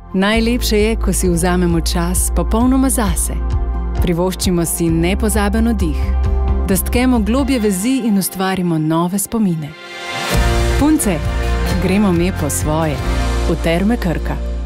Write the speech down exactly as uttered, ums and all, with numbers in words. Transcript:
Najlepše je, ko si vzamemo čas popolnoma zase. Privoščimo si nepozaben oddih, da stkemo globje vezi in ustvarimo nove spomine. Punce, gremo me po svoje, v Terme Krka.